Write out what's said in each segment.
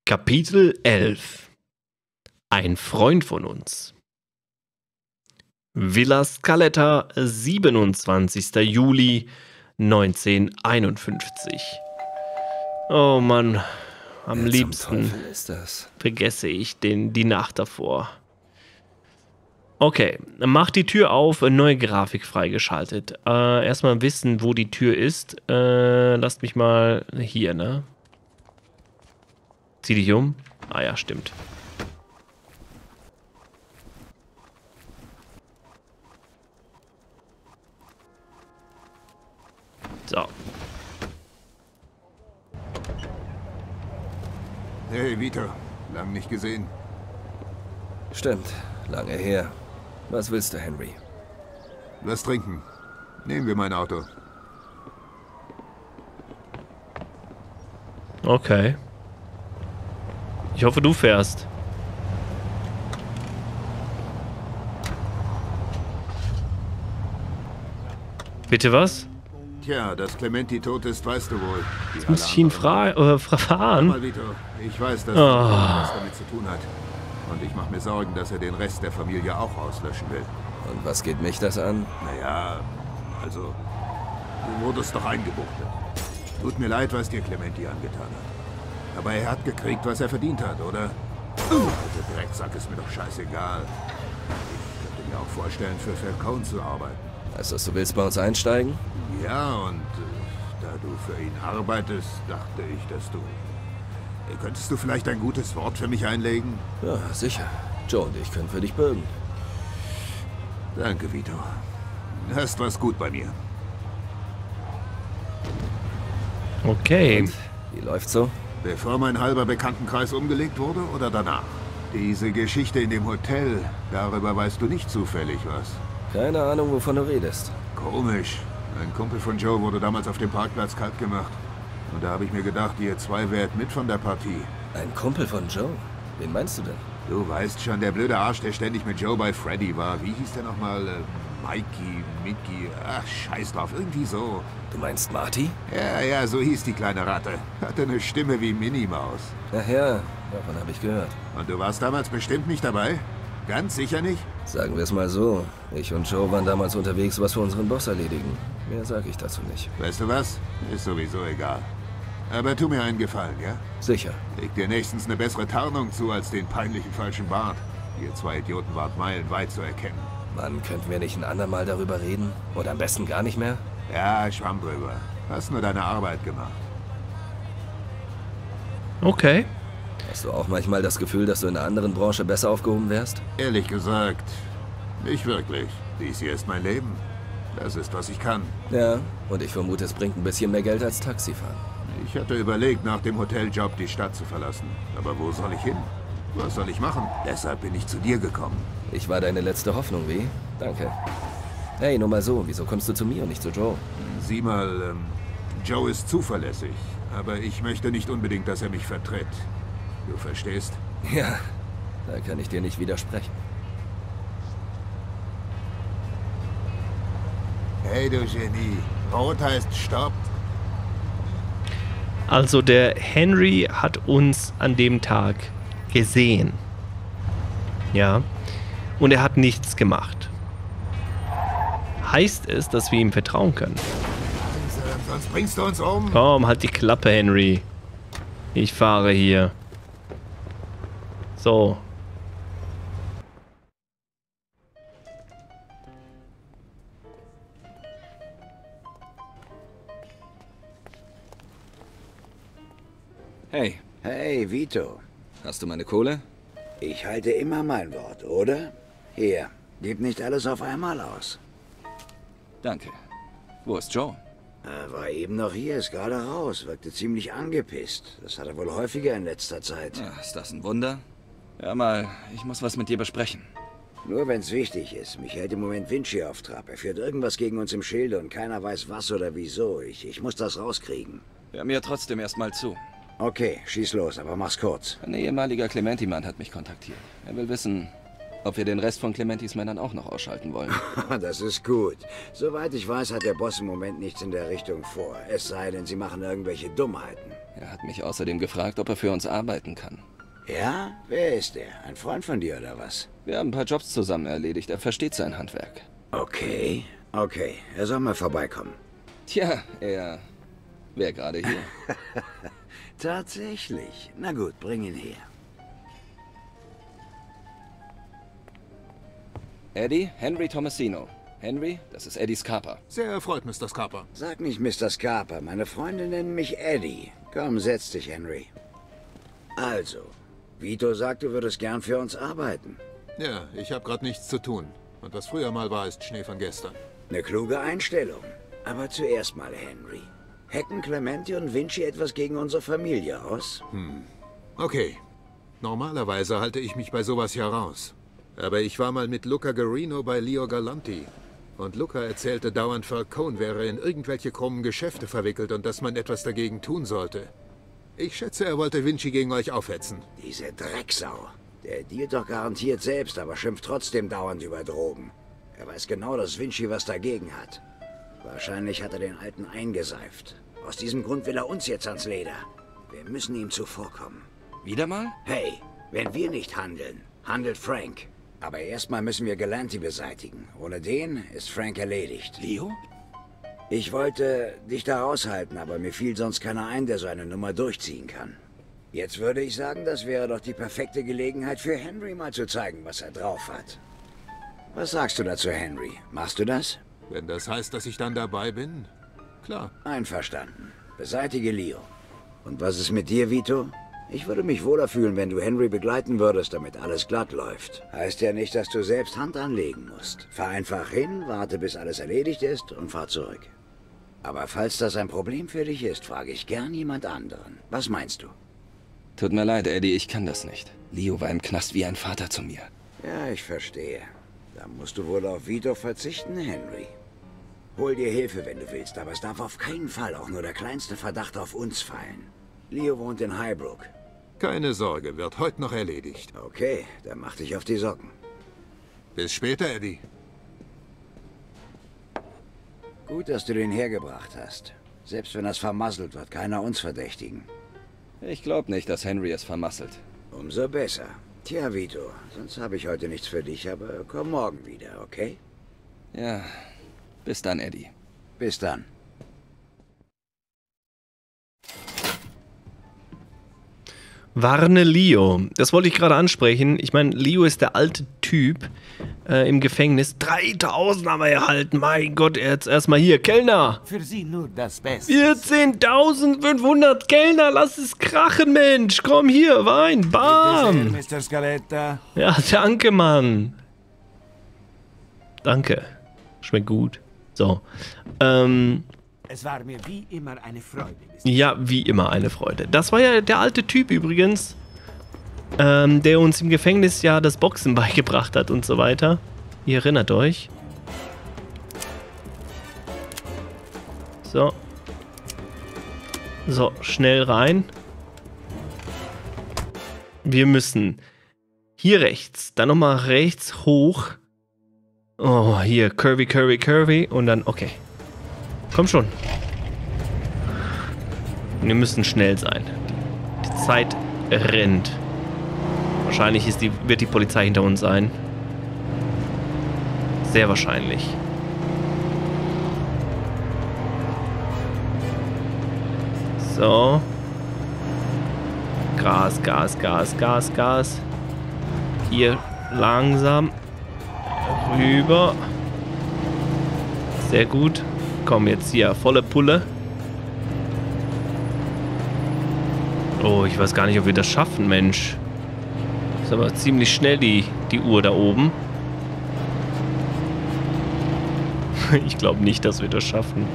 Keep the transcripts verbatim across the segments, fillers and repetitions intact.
Kapitel elf. Ein Freund von uns. Villa Scaletta, siebenundzwanzigster Juli neunzehnhunderteinundfünfzig. Oh Mann, am Wer liebsten zum Teufel ist das? vergesse ich den, die Nacht davor. Okay, mach die Tür auf, neue Grafik freigeschaltet. Äh, erstmal wissen, wo die Tür ist. Äh, lasst mich mal hier, ne? Zieh dich um. Ah ja, stimmt. So. Hey, Vito. Lang nicht gesehen. Stimmt, lange her. Was willst du, Henry? Was trinken? Nehmen wir mein Auto. Okay. Ich hoffe, du fährst. Bitte was? Tja, dass Clementi tot ist, weißt du wohl. Jetzt muss ich ihn fra äh, fahren. Mal, Vito. Ich weiß, dass Oh. er was damit zu tun hat. Und ich mache mir Sorgen, dass er den Rest der Familie auch auslöschen will. Und was geht mich das an? Naja, also, du wurdest doch eingebuchtet. Tut mir leid, was dir Clementi angetan hat. Aber er hat gekriegt, was er verdient hat, oder? Der Drecksack ist mir doch scheißegal. Ich könnte mir auch vorstellen, für Falcone zu arbeiten. Heißt das, du willst bei uns einsteigen? Ja, und äh, da du für ihn arbeitest, dachte ich, dass du... Äh, könntest du vielleicht ein gutes Wort für mich einlegen? Ja, sicher. Joe und ich können für dich bürgen. Danke, Vito. Hast was gut bei mir. Okay. Und wie läuft's so? Bevor mein halber Bekanntenkreis umgelegt wurde oder danach? Diese Geschichte in dem Hotel, darüber weißt du nicht zufällig was. Keine Ahnung, wovon du redest. Komisch. Ein Kumpel von Joe wurde damals auf dem Parkplatz kalt gemacht. Und da habe ich mir gedacht, ihr zwei wärt mit von der Partie. Ein Kumpel von Joe? Wen meinst du denn? Du weißt schon, der blöde Arsch, der ständig mit Joe bei Freddy war. Wie hieß der nochmal? Äh, Mikey, Mickey, ach, scheiß drauf, irgendwie so. Du meinst Marty? Ja, ja, so hieß die kleine Ratte. Hatte eine Stimme wie Minnie Maus. Ach ja, davon habe ich gehört. Und du warst damals bestimmt nicht dabei? Ganz sicher nicht? Sagen wir es mal so. Ich und Joe waren damals unterwegs, was für unseren Boss erledigen. Mehr sage ich dazu nicht. Weißt du was? Ist sowieso egal. Aber tu mir einen Gefallen, ja? Sicher. Leg dir nächstens eine bessere Tarnung zu als den peinlichen falschen Bart. Ihr zwei Idioten wart meilenweit zu erkennen. Mann, könnten wir nicht ein andermal darüber reden? Oder am besten gar nicht mehr? Ja, schwamm drüber. Hast nur deine Arbeit gemacht. Okay. Hast du auch manchmal das Gefühl, dass du in einer anderen Branche besser aufgehoben wärst? Ehrlich gesagt, nicht wirklich. Dies hier ist mein Leben. Das ist, was ich kann. Ja, und ich vermute, es bringt ein bisschen mehr Geld als Taxifahren. Ich hatte überlegt, nach dem Hoteljob die Stadt zu verlassen. Aber wo soll ich hin? Was soll ich machen? Deshalb bin ich zu dir gekommen. Ich war deine letzte Hoffnung, wie? Danke. Hey, nur mal so, wieso kommst du zu mir und nicht zu Joe? Sieh mal, ähm, Joe ist zuverlässig. Aber ich möchte nicht unbedingt, dass er mich vertritt. Du verstehst? Ja, da kann ich dir nicht widersprechen. Hey, du Genie. Rot heißt Stopp. Also der Henry hat uns an dem Tag gesehen. Ja. Und er hat nichts gemacht. Heißt es, dass wir ihm vertrauen können? Sonst bringst du uns um. Komm, halt die Klappe, Henry. Ich fahre hier. So. Hey, Hey, Vito. hast du meine Kohle? Ich halte immer mein Wort, oder? Hier, gib nicht alles auf einmal aus. Danke. Wo ist Joe? Er war eben noch hier, ist gerade raus, wirkte ziemlich angepisst. Das hat er wohl häufiger in letzter Zeit. Ja, ist das ein Wunder? Hör mal, ich muss was mit dir besprechen. Nur wenn's wichtig ist. Mich hält im Moment Vinci auf Trab. Er führt irgendwas gegen uns im Schilde und keiner weiß was oder wieso. Ich, ich muss das rauskriegen. Hör mir trotzdem erstmal zu. Okay, schieß los, aber mach's kurz. Ein ehemaliger Clementi-Mann hat mich kontaktiert. Er will wissen, ob wir den Rest von Clementis Männern auch noch ausschalten wollen. Das ist gut. Soweit ich weiß, hat der Boss im Moment nichts in der Richtung vor. Es sei denn, sie machen irgendwelche Dummheiten. Er hat mich außerdem gefragt, ob er für uns arbeiten kann. Ja? Wer ist der? Ein Freund von dir oder was? Wir haben ein paar Jobs zusammen erledigt. Er versteht sein Handwerk. Okay, okay. Er soll mal vorbeikommen. Tja, er wäre gerade hier. Tatsächlich. Na gut, bring ihn her. Eddie, Henry Tomasino. Henry, das ist Eddie Scarpa. Sehr erfreut, Mister Scarpa. Sag nicht Mister Scarpa. Meine Freunde nennen mich Eddie. Komm, setz dich, Henry. Also, Vito sagt, du würdest gern für uns arbeiten. Ja, ich habe gerade nichts zu tun. Und was früher mal war, ist Schnee von gestern. Eine kluge Einstellung. Aber zuerst mal, Henry. Hacken Clementi und Vinci etwas gegen unsere Familie aus? Hm. Okay. Normalerweise halte ich mich bei sowas ja raus. Aber ich war mal mit Luca Guarino bei Leo Galanti. Und Luca erzählte dauernd, Falcone wäre in irgendwelche krummen Geschäfte verwickelt und dass man etwas dagegen tun sollte. Ich schätze, er wollte Vinci gegen euch aufhetzen. Diese Drecksau. Der dealt doch garantiert selbst, aber schimpft trotzdem dauernd über Drogen. Er weiß genau, dass Vinci was dagegen hat. Wahrscheinlich hat er den Alten eingeseift. Aus diesem Grund will er uns jetzt ans Leder. Wir müssen ihm zuvorkommen. Wieder mal? Hey, wenn wir nicht handeln, handelt Frank. Aber erstmal müssen wir Galanti beseitigen. Ohne den ist Frank erledigt. Leo? Ich wollte dich da raushalten, aber mir fiel sonst keiner ein, der so eine Nummer durchziehen kann. Jetzt würde ich sagen, das wäre doch die perfekte Gelegenheit für Henry mal zu zeigen, was er drauf hat. Was sagst du dazu, Henry? Machst du das? Wenn das heißt, dass ich dann dabei bin? Klar. Einverstanden. Beseitige Leo. Und was ist mit dir, Vito? Ich würde mich wohler fühlen, wenn du Henry begleiten würdest, damit alles glatt läuft. Heißt ja nicht, dass du selbst Hand anlegen musst. Fahr einfach hin, warte, bis alles erledigt ist und fahr zurück. Aber falls das ein Problem für dich ist, frage ich gern jemand anderen. Was meinst du? Tut mir leid, Eddie, ich kann das nicht. Leo war im Knast wie ein Vater zu mir. Ja, ich verstehe. Da musst du wohl auf Vito verzichten, Henry. Hol dir Hilfe, wenn du willst, aber es darf auf keinen Fall auch nur der kleinste Verdacht auf uns fallen. Leo wohnt in Highbrook. Keine Sorge, wird heute noch erledigt. Okay, dann mach dich auf die Socken. Bis später, Eddie. Gut, dass du den hergebracht hast. Selbst wenn das vermasselt, wird keiner uns verdächtigen. Ich glaube nicht, dass Henry es vermasselt. Umso besser. Tja, Vito, sonst habe ich heute nichts für dich, aber komm morgen wieder, okay? Ja, bis dann, Eddie. Bis dann. Warne Leo. Das wollte ich gerade ansprechen. Ich meine, Leo ist der alte Typ äh, im Gefängnis. dreitausend haben wir erhalten. Mein Gott, jetzt erstmal hier. Kellner. Für Sie nur das Beste. vierzehntausendfünfhundert Kellner. Lass es krachen, Mensch. Komm hier, Wein. Bam. Mister Scaletta. Ja, danke, Mann. Danke. Schmeckt gut. So. Ähm... Es war mir wie immer eine Freude. Ja, wie immer eine Freude. Das war ja der alte Typ übrigens, ähm, der uns im Gefängnis ja das Boxen beigebracht hat und so weiter. Ihr erinnert euch. So. So, schnell rein. Wir müssen hier rechts, dann nochmal rechts hoch. Oh, hier, curvy, curvy, curvy und dann, okay. Komm schon. Wir müssen schnell sein. Die Zeit rennt. Wahrscheinlich ist die, wird die Polizei hinter uns sein. Sehr wahrscheinlich. So. Gas, Gas, Gas, Gas, Gas. Hier langsam rüber. Sehr gut. Komm, jetzt hier, volle Pulle. Oh, ich weiß gar nicht, ob wir das schaffen, Mensch. Ist aber ziemlich schnell die, die Uhr da oben. Ich glaube nicht, dass wir das schaffen.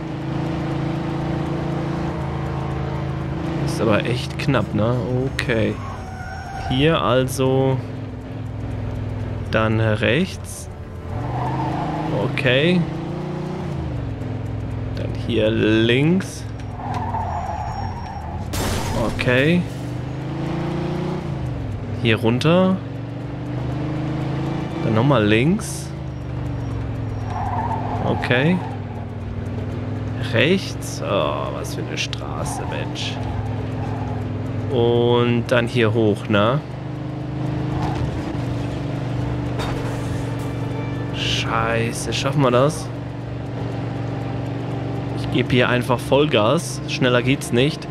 Ist aber echt knapp, ne? Okay. Hier also dann rechts. Okay. Dann hier links. Okay. Hier runter. Dann nochmal links. Okay. Rechts. Oh, was für eine Straße, Mensch. Und dann hier hoch, ne? Scheiße, schaffen wir das? Ich gebe hier einfach Vollgas. Schneller geht's nicht.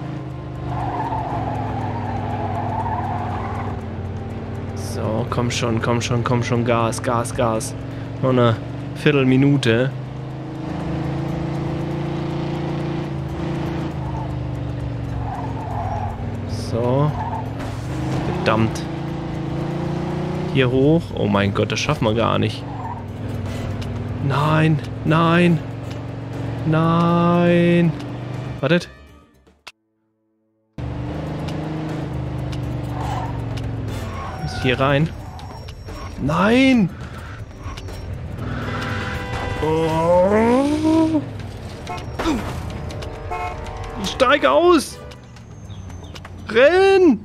So, komm schon, komm schon, komm schon. Gas, Gas, Gas. Noch eine Viertelminute. So. Verdammt. Hier hoch. Oh mein Gott, das schaffen wir gar nicht. Nein, nein. Nein. Wartet. Muss hier rein. Nein. Oh. Ich steige aus. Renn!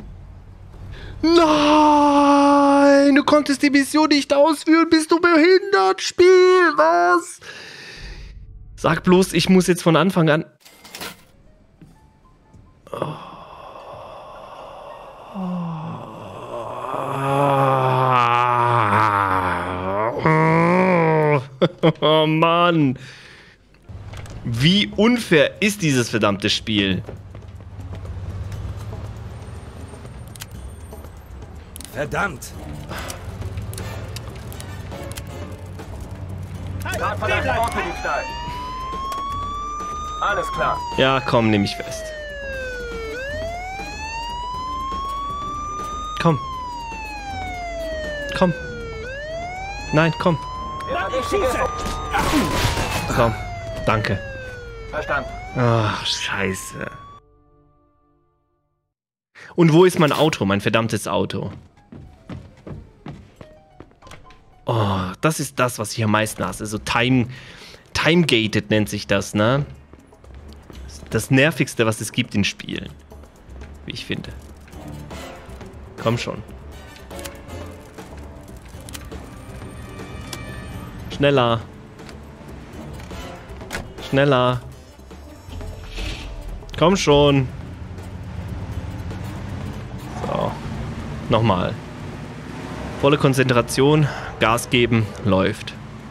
Nein! Du konntest die Mission nicht ausführen. Bist du behindert? Spiel! Was? Sag bloß, ich muss jetzt von Anfang an... Oh Mann! Wie unfair ist dieses verdammte Spiel? Verdammt! Alles klar. Ja, komm, nehme ich fest. Komm. Komm. Nein, komm. Komm. Danke. Verstanden. Ach, scheiße. Und wo ist mein Auto, mein verdammtes Auto? Oh, das ist das, was ich am meisten hasse. So time, time-gated nennt sich das, ne? Das Nervigste, was es gibt in Spielen. Wie ich finde. Komm schon. Schneller. Schneller. Komm schon. So. Nochmal. Volle Konzentration. Gas geben. Läuft.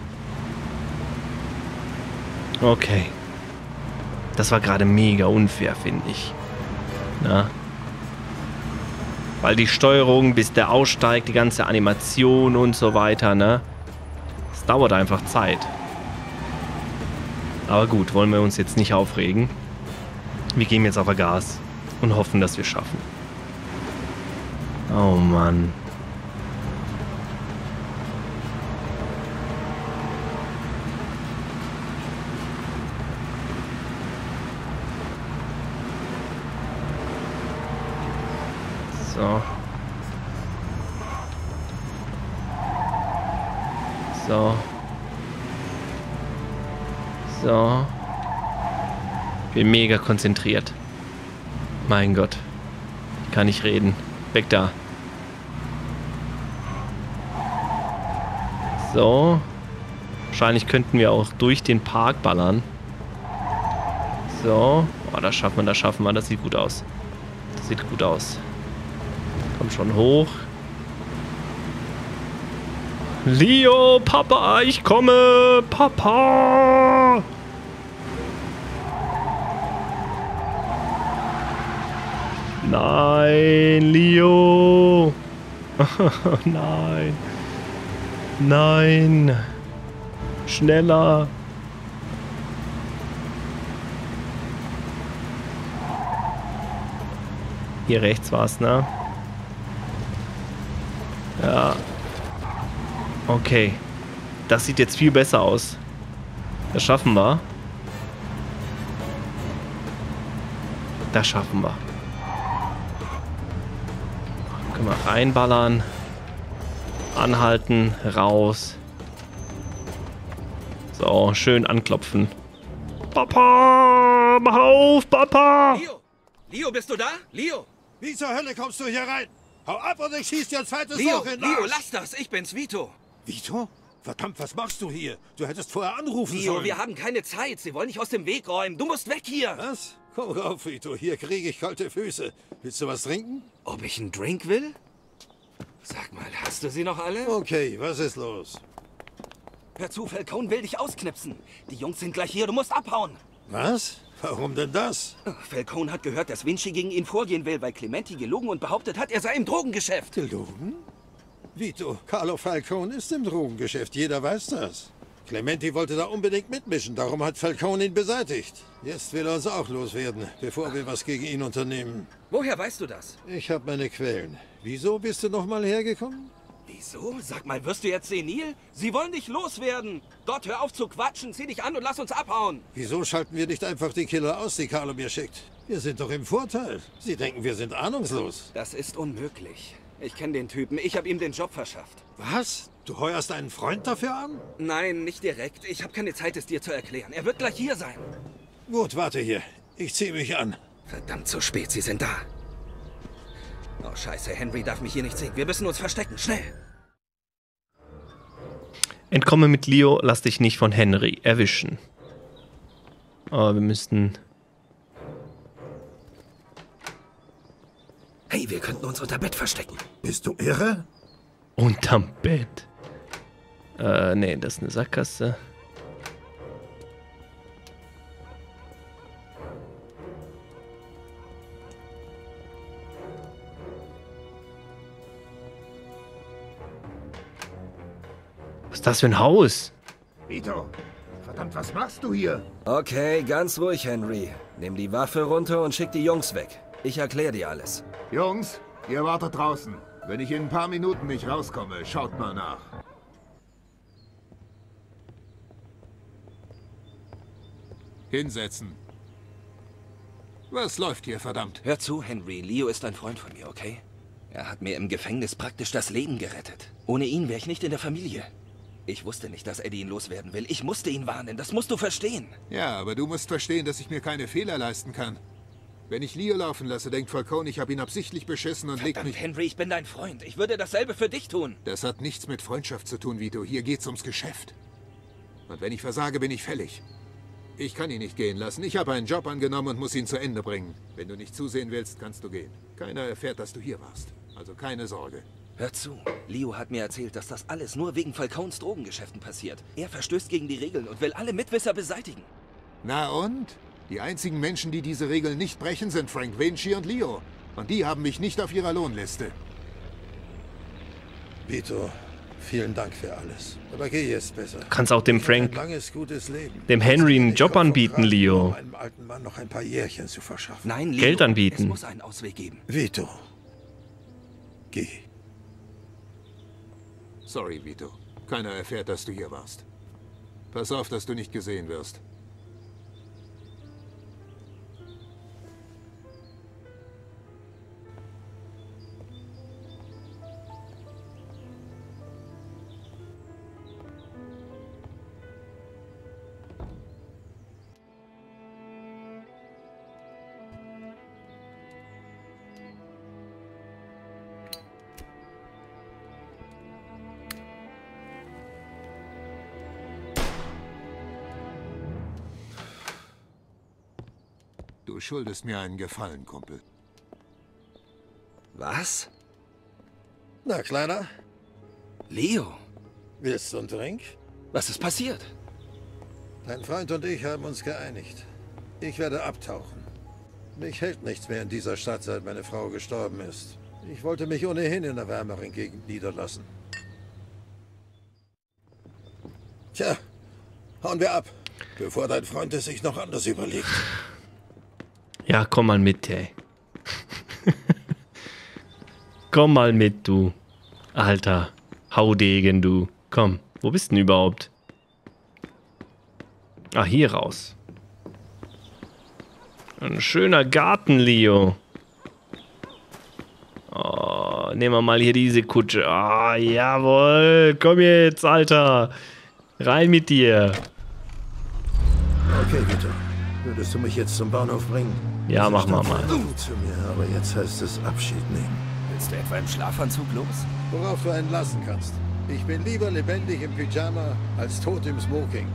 Okay. Das war gerade mega unfair, finde ich. Na? Weil die Steuerung, bis der aussteigt, die ganze Animation und so weiter, ne? Das dauert einfach Zeit. Aber gut, wollen wir uns jetzt nicht aufregen. Wir geben jetzt aber Gas und hoffen, dass wir es schaffen. Oh Mann. So. So. So. Bin mega konzentriert. Mein Gott. Ich kann nicht reden. Weg da. So. Wahrscheinlich könnten wir auch durch den Park ballern. So. Oh, das schaffen wir, das schaffen wir. Das sieht gut aus. Das sieht gut aus. Komm schon hoch. Leo, Papa, ich komme. Papa. Nein, Leo. Nein. Nein. Schneller. Hier rechts war's, ne? Ja. Okay. Das sieht jetzt viel besser aus. Das schaffen wir. Das schaffen wir. Können wir reinballern. Anhalten. Raus. So, schön anklopfen. Papa! Mach auf, Papa! Leo! Leo, bist du da? Leo! Wie zur Hölle kommst du hier rein? Hau ab und ich schieß dir ein zweites Leo, Loch in den Leo, Arsch. lass das! Ich bin's, Vito! Vito? Verdammt, was machst du hier? Du hättest vorher anrufen Leo, sollen. wir haben keine Zeit. Sie wollen dich aus dem Weg räumen. Du musst weg hier. Was? Komm rauf, Vito. Hier kriege ich kalte Füße. Willst du was trinken? Ob ich einen Drink will? Sag mal, hast du sie noch alle? Okay, was ist los? Hör zu, Falcone will dich ausknipsen. Die Jungs sind gleich hier, du musst abhauen. Was? Warum denn das? Falcone hat gehört, dass Vinci gegen ihn vorgehen will, weil Clementi gelogen und behauptet hat, er sei im Drogengeschäft. Gelogen? Vito, Carlo Falcone ist im Drogengeschäft, jeder weiß das. Clementi wollte da unbedingt mitmischen, darum hat Falcone ihn beseitigt. Jetzt will er uns auch loswerden, bevor wir was gegen ihn unternehmen. Woher weißt du das? Ich habe meine Quellen. Wieso bist du noch mal hergekommen? Wieso? Sag mal, wirst du jetzt senil? Sie wollen dich loswerden. Dort hör auf zu quatschen, zieh dich an und lass uns abhauen. Wieso schalten wir nicht einfach die Killer aus, die Carlo mir schickt? Wir sind doch im Vorteil. Sie denken, wir sind ahnungslos. Das ist unmöglich. Ich kenne den Typen, ich habe ihm den Job verschafft. Was? Du heuerst einen Freund dafür an? Nein, nicht direkt. Ich habe keine Zeit, es dir zu erklären. Er wird gleich hier sein. Gut, warte hier. Ich ziehe mich an. Verdammt, zu spät, sie sind da. Oh, scheiße, Henry darf mich hier nicht sehen. Wir müssen uns verstecken, schnell. Entkomme mit Leo, lass dich nicht von Henry erwischen. Aber wir müssten... Hey, wir könnten uns unter Bett verstecken. Bist du irre? Unterm Bett. Äh, nee, das ist eine Sackgasse. Was ist das für ein Haus? Vito, verdammt, was machst du hier? Okay, ganz ruhig, Henry. Nimm die Waffe runter und schick die Jungs weg. Ich erkläre dir alles. Jungs, ihr wartet draußen. Wenn ich in ein paar Minuten nicht rauskomme, schaut mal nach. Hinsetzen. Was läuft hier, verdammt? Hör zu, Henry. Leo ist ein Freund von mir, okay? Er hat mir im Gefängnis praktisch das Leben gerettet. Ohne ihn wäre ich nicht in der Familie. Ich wusste nicht, dass Eddie ihn loswerden will. Ich musste ihn warnen. Das musst du verstehen. Ja, aber du musst verstehen, dass ich mir keine Fehler leisten kann. Wenn ich Leo laufen lasse, denkt Falcone, ich habe ihn absichtlich beschissen und legt Verdammt, mich... Henry, ich bin dein Freund. Ich würde dasselbe für dich tun. Das hat nichts mit Freundschaft zu tun, Vito. Hier geht's ums Geschäft. Und wenn ich versage, bin ich fällig. Ich kann ihn nicht gehen lassen. Ich habe einen Job angenommen und muss ihn zu Ende bringen. Wenn du nicht zusehen willst, kannst du gehen. Keiner erfährt, dass du hier warst. Also keine Sorge. Hör zu. Leo hat mir erzählt, dass das alles nur wegen Falcones Drogengeschäften passiert. Er verstößt gegen die Regeln und will alle Mitwisser beseitigen. Na und? Die einzigen Menschen, die diese Regeln nicht brechen, sind Frank Vinci und Leo. Und die haben mich nicht auf ihrer Lohnliste. Vito, vielen Dank für alles. Aber geh jetzt besser. Du kannst auch dem Frank, Ein langes, gutes Leben. dem Henry einen Ich Job komme vom anbieten, Kranken, Leo. um einem alten Mann noch ein paar Jährchen zu verschaffen. Nein, Leo. Geld anbieten. Es muss einen Ausweg geben. Vito, geh. Sorry, Vito. Keiner erfährt, dass du hier warst. Pass auf, dass du nicht gesehen wirst. Du schuldest mir einen Gefallen, Kumpel. Was? Na, Kleiner, Leo, willst du einen Drink? was ist passiert? Dein Freund und ich haben uns geeinigt. Ich werde abtauchen. Mich hält nichts mehr in dieser Stadt, seit meine Frau gestorben ist. Ich wollte mich ohnehin in einer wärmeren Gegend niederlassen. Tja, hauen wir ab, bevor dein Freund es sich noch anders überlegt. Ja, komm mal mit, ey. Komm mal mit, du. Alter, Haudegen, du. Komm, wo bist denn überhaupt? Ah, hier raus. Ein schöner Garten, Leo. Oh, nehmen wir mal hier diese Kutsche. Ah, jawohl. Komm jetzt, Alter. Rein mit dir. Okay, Vito. Würdest du mich jetzt zum Bahnhof bringen? Ja, Diese mach mal Stadt war mal. gut zu mir, aber jetzt heißt es Abschied nehmen. Willst du etwa im Schlafanzug los? Worauf du einen lassen kannst. Ich bin lieber lebendig im Pyjama als tot im Smoking.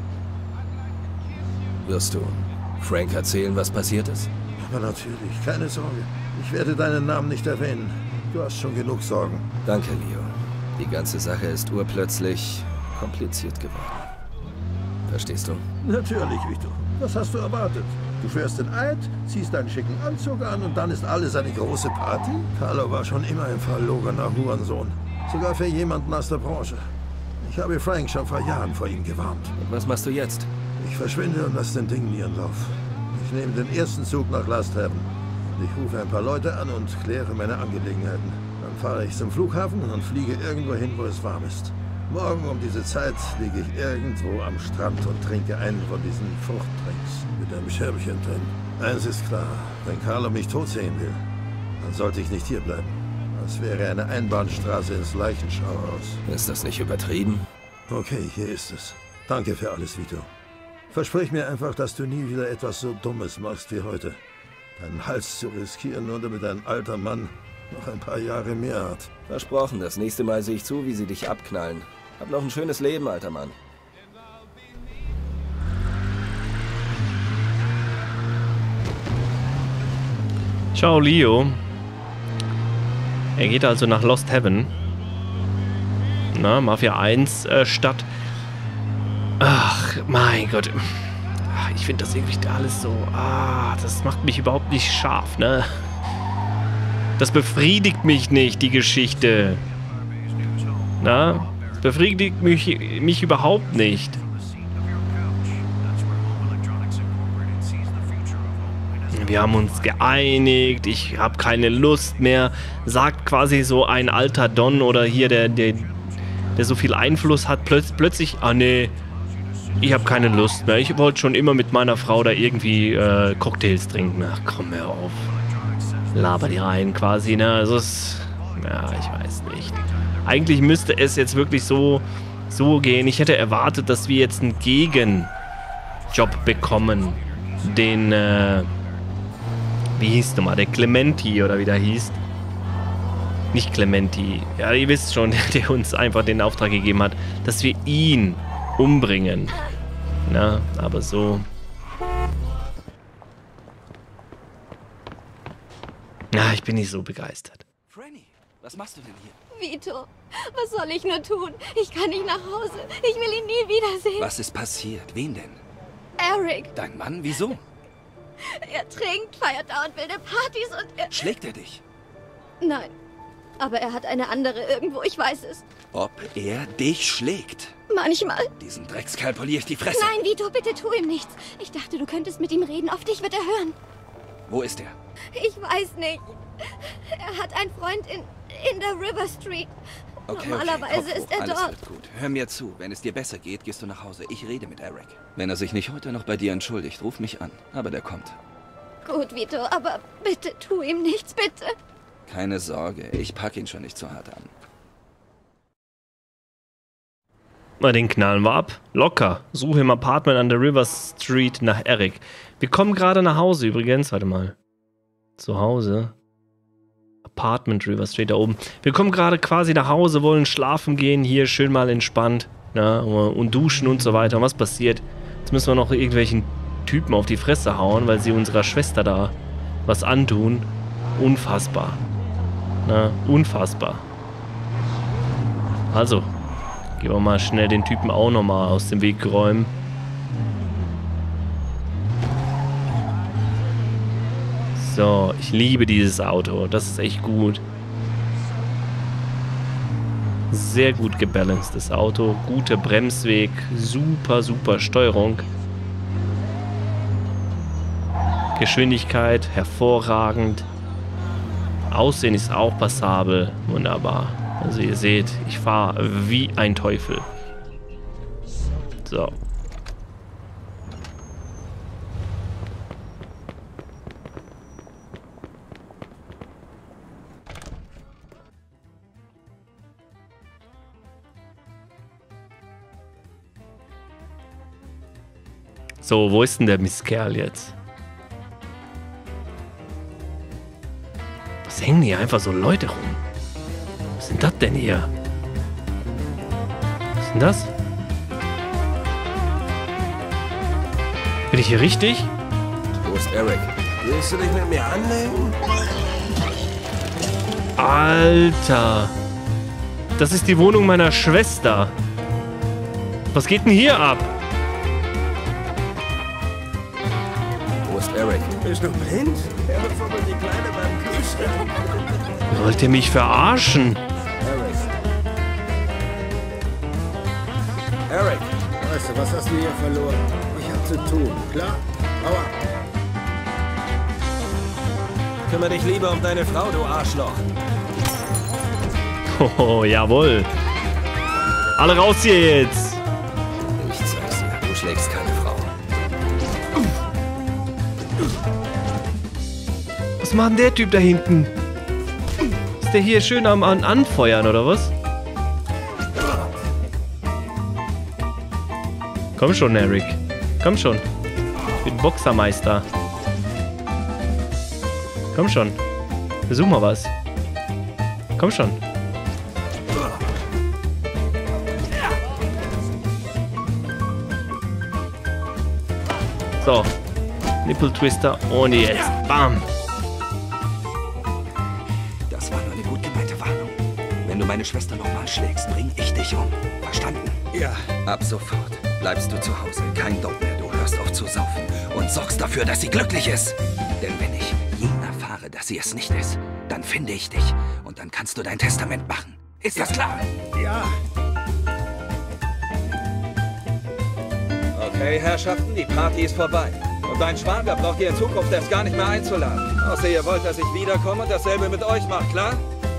Wirst du Frank erzählen, was passiert ist? Aber natürlich, keine Sorge. Ich werde deinen Namen nicht erwähnen. Du hast schon genug Sorgen. Danke, Leo. Die ganze Sache ist urplötzlich kompliziert geworden. Verstehst du? Natürlich, Victor. Was hast du erwartet? Du fährst den Eid, ziehst deinen schicken Anzug an und dann ist alles eine große Party? Carlo war schon immer ein verlogener Hurensohn. Sogar für jemanden aus der Branche. Ich habe Frank schon vor Jahren vor ihm gewarnt. Und was machst du jetzt? Ich verschwinde und lasse den Dingen ihren Lauf. Ich nehme den ersten Zug nach Last Haven. Ich rufe ein paar Leute an und kläre meine Angelegenheiten. Dann fahre ich zum Flughafen und fliege irgendwo hin, wo es warm ist. Morgen um diese Zeit liege ich irgendwo am Strand und trinke einen von diesen Fruchtdrinks mit einem Scherbchen drin. Eins ist klar, wenn Carlo mich tot sehen will, dann sollte ich nicht hierbleiben. Das wäre eine Einbahnstraße ins Leichenschauhaus. Ist das nicht übertrieben? Okay, hier ist es. Danke für alles, Vito. Versprich mir einfach, dass du nie wieder etwas so Dummes machst wie heute. Deinen Hals zu riskieren, nur damit ein alter Mann noch ein paar Jahre mehr hat. Versprochen, das nächste Mal sehe ich zu, wie sie dich abknallen. Hab noch ein schönes Leben, alter Mann. Ciao, Leo. Er geht also nach Lost Heaven. Na, Mafia eins äh, Stadt. Ach, mein Gott. Ach, ich finde das irgendwie alles so... Ah, das macht mich überhaupt nicht scharf, ne? Das befriedigt mich nicht, die Geschichte. Na? Das befriedigt mich, mich überhaupt nicht. Wir haben uns geeinigt, ich habe keine Lust mehr, sagt quasi so ein alter Don oder hier, der, der, der so viel Einfluss hat, plötz, plötzlich, ah nee, ich habe keine Lust mehr. Ich wollte schon immer mit meiner Frau da irgendwie äh, Cocktails trinken. Ach komm, hör auf. Laber die rein quasi, ne? Also es, ja, ich weiß nicht. Eigentlich müsste es jetzt wirklich so, so gehen. Ich hätte erwartet, dass wir jetzt einen Gegenjob bekommen. Den, äh, wie hieß nochmal, der Clementi oder wie der hieß. Nicht Clementi. Ja, ihr wisst schon, der uns einfach den Auftrag gegeben hat, dass wir ihn umbringen. Na, aber so. Na, ich bin nicht so begeistert. Franny, was machst du denn hier? Vito, was soll ich nur tun? Ich kann nicht nach Hause. Ich will ihn nie wiedersehen. Was ist passiert? Wen denn? Eric. Dein Mann? Wieso? Er trinkt, feiert dauernd wilde Partys und er... Schlägt er dich? Nein. Aber er hat eine andere irgendwo, ich weiß es. Ob er dich schlägt? Manchmal. Diesen Dreckskerl poliere ich die Fresse. Nein, Vito, bitte tu ihm nichts. Ich dachte, du könntest mit ihm reden. Auf dich wird er hören. Wo ist er? Ich weiß nicht. Er hat einen Freund in, in der River Street. Okay, Normalerweise okay, ist er Alles dort. wird gut. Hör mir zu. Wenn es dir besser geht, gehst du nach Hause. Ich rede mit Eric. Wenn er sich nicht heute noch bei dir entschuldigt, ruf mich an. Aber der kommt. Gut, Vito, aber bitte tu ihm nichts, bitte. Keine Sorge, ich pack ihn schon nicht zu hart an. Mal den knallen wir ab. Locker. Suche im Apartment an der River Street nach Eric. Wir kommen gerade nach Hause übrigens. Warte mal. Zu Hause. Apartment River Street da oben. Wir kommen gerade quasi nach Hause, wollen schlafen gehen. Hier schön mal entspannt. Na, und duschen und so weiter. Und was passiert? Jetzt müssen wir noch irgendwelchen Typen auf die Fresse hauen, weil sie unserer Schwester da was antun. Unfassbar. Na, unfassbar. Also, gehen wir mal schnell den Typen auch nochmal aus dem Weg räumen. So, ich liebe dieses Auto. Das ist echt gut. Sehr gut gebalancedes Auto. Guter Bremsweg. Super, super Steuerung. Geschwindigkeit hervorragend. Aussehen ist auch passabel. Wunderbar. Also ihr seht, ich fahre wie ein Teufel. So. So, wo ist denn der Mistkerl jetzt? Was hängen hier einfach so Leute rum? Was sind das denn hier? denn das? Bin ich hier richtig? Wo ist Eric? Willst du dich mit mir anlegen? Alter. Das ist die Wohnung meiner Schwester. Was geht denn hier ab? Wo ist Eric? Bist du blind? Er verfummelt die Kleine beim Kühlschrank. Wollt ihr mich verarschen? Eric! Weißt du, was hast du hier verloren? Ich hab zu tun, klar? Aua! Kümmere dich lieber um deine Frau, du Arschloch. Oh, jawohl. Alle raus hier jetzt. Ich zeig's dir, du schlägst keine Frau. Was macht denn der Typ da hinten? Ist der hier schön am an Anfeuern, oder was? Komm schon, Eric. Komm schon. Ich bin Boxermeister. Komm schon. Versuch mal was. Komm schon. So. Nippeltwister und jetzt. Bam. Das war nur eine gut gemeinte Warnung. Wenn du meine Schwester nochmal schlägst, bring ich dich um. Verstanden? Ja. Ab sofort bleibst du zu Hause. Kein Dope mehr. Du hörst auf zu saufen und sorgst dafür, dass sie glücklich ist. Denn wenn ich je erfahre, dass sie es nicht ist, dann finde ich dich und dann kannst du dein Testament machen. Ist das klar? Ja. Okay, Herrschaften, die Party ist vorbei. Und dein Schwager braucht ihr in Zukunft erst gar nicht mehr einzuladen. Außer ihr wollt, dass ich wiederkomme und dasselbe mit euch mache, klar?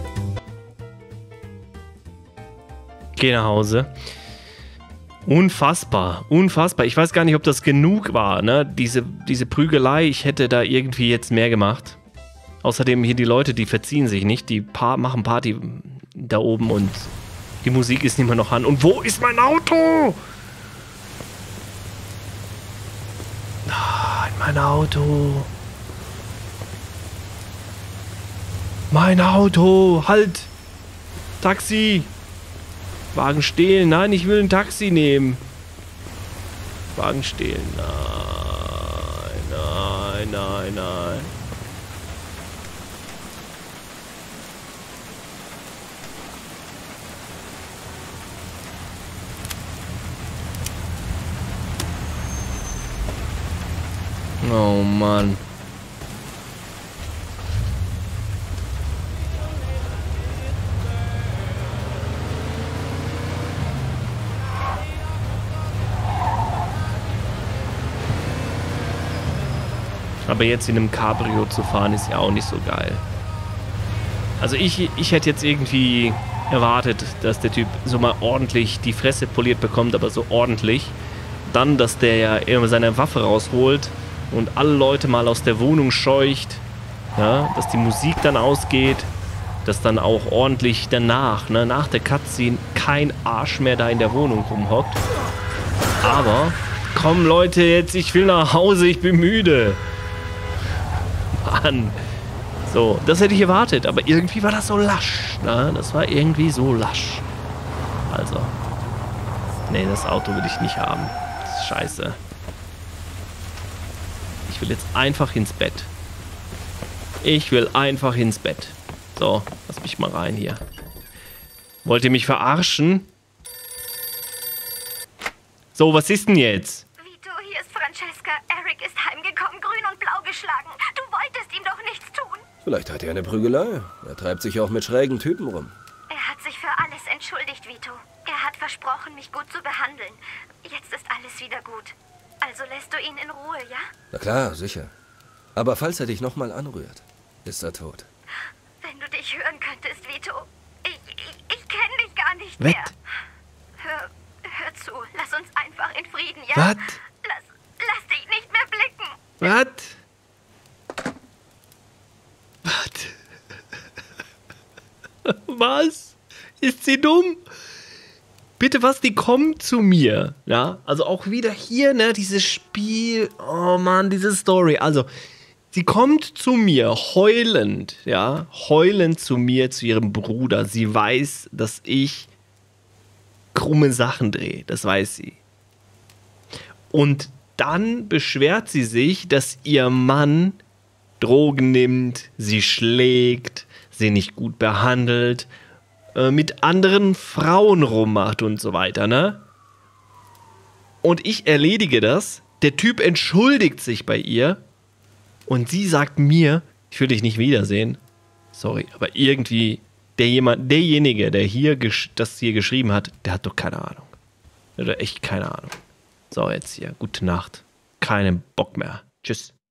Geh nach Hause. Unfassbar, unfassbar. Ich weiß gar nicht, ob das genug war, ne? Diese, diese Prügelei, ich hätte da irgendwie jetzt mehr gemacht. Außerdem hier die Leute, die verziehen sich nicht. Die pa- machen Party da oben und die Musik ist nicht mehr noch an. Und wo ist mein Auto? Nein, mein Auto. Mein Auto. Halt. Taxi. Wagen stehlen. Nein, ich will ein Taxi nehmen. Wagen stehlen. Nein, nein, nein, nein. Oh Mann. Aber jetzt in einem Cabrio zu fahren, ist ja auch nicht so geil. Also ich, ich hätte jetzt irgendwie erwartet, dass der Typ so mal ordentlich die Fresse poliert bekommt, aber so ordentlich. Dann, dass der ja immer seine Waffe rausholt und alle Leute mal aus der Wohnung scheucht. Ja, dass die Musik dann ausgeht. Dass dann auch ordentlich danach, ne, nach der Cutscene, kein Arsch mehr da in der Wohnung rumhockt. Aber, komm Leute, jetzt, ich will nach Hause, ich bin müde. Mann. So, das hätte ich erwartet, aber irgendwie war das so lasch. Ne? Das war irgendwie so lasch. Also. Nee, das Auto will ich nicht haben. Das ist scheiße. Ich will jetzt einfach ins Bett. Ich will einfach ins Bett. So, lass mich mal rein hier. Wollt ihr mich verarschen? So, was ist denn jetzt? Vito, hier ist Francesca. Eric ist heimgekommen, grün und blau geschlagen. Du wolltest ihm doch nichts tun. Vielleicht hat er eine Prügelei. Er treibt sich auch mit schrägen Typen rum. Er hat sich für alles entschuldigt, Vito. Er hat versprochen, mich gut zu behandeln. Jetzt ist alles wieder gut. Also lässt du ihn in Ruhe, ja? Na klar, sicher. Aber falls er dich nochmal anrührt, ist er tot. Wenn du dich hören könntest, Vito. Ich, ich, ich kenne dich gar nicht Was? mehr. Hör, hör zu. Lass uns einfach in Frieden, ja? Was? Lass, lass dich nicht mehr blicken. Was? Was? Was? Ist sie dumm? Bitte was, die kommen zu mir. Ja, also auch wieder hier, ne, dieses Spiel. Oh Mann, diese Story. Also, sie kommt zu mir heulend, ja, heulend zu mir, zu ihrem Bruder. Sie weiß, dass ich krumme Sachen drehe, das weiß sie. Und dann beschwert sie sich, dass ihr Mann Drogen nimmt, sie schlägt, sie nicht gut behandelt, äh, mit anderen Frauen rummacht und so weiter, ne? Und ich erledige das, der Typ entschuldigt sich bei ihr und sie sagt mir, ich will dich nicht wiedersehen. Sorry, aber irgendwie der jemand, derjenige, der hier das hier geschrieben hat, der hat doch keine Ahnung. Der hat echt keine Ahnung. So, jetzt hier, gute Nacht. Keinen Bock mehr. Tschüss.